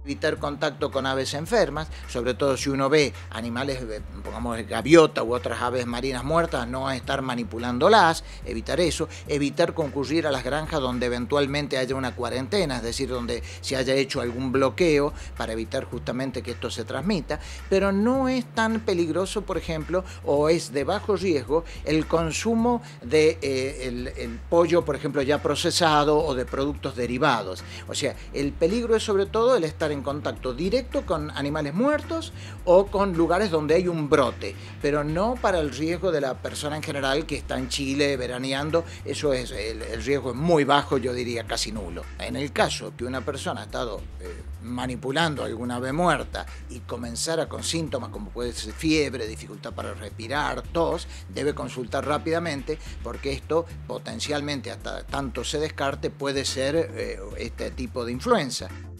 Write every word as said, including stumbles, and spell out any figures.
Evitar contacto con aves enfermas, sobre todo si uno ve animales, pongamos gaviota u otras aves marinas muertas, no estar manipulándolas, evitar eso, evitar concurrir a las granjas donde eventualmente haya una cuarentena, es decir, donde se haya hecho algún bloqueo para evitar justamente que esto se transmita, pero no es tan peligroso, por ejemplo, o es de bajo riesgo el consumo de eh, el, el pollo, por ejemplo, ya procesado o de productos derivados. O sea, el peligro es sobre todo el estar en contacto directo con animales muertos o con lugares donde hay un brote, pero no para el riesgo de la persona en general que está en Chile veraneando. Eso es, el, el riesgo es muy bajo, yo diría casi nulo. En el caso que una persona ha estado eh, manipulando alguna ave muerta y comenzara con síntomas como puede ser fiebre, dificultad para respirar, tos, debe consultar rápidamente, porque esto potencialmente, hasta tanto se descarte, puede ser eh, este tipo de influenza.